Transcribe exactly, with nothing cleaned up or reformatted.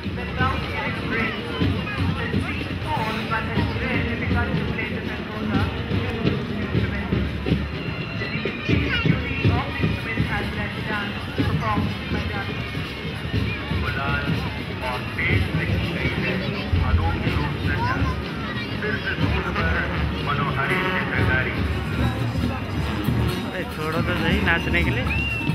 The ground here is great. The street is small, but has very difficult places and goes up to instruments. The beauty of the instrument has led dance performed by dancers. गुलाल और तेज दिखते अनोखी रूप से सिर से suit पर मनोहारी चित्रकारी। अरे छोड़ो तो सही नाचने के लिए।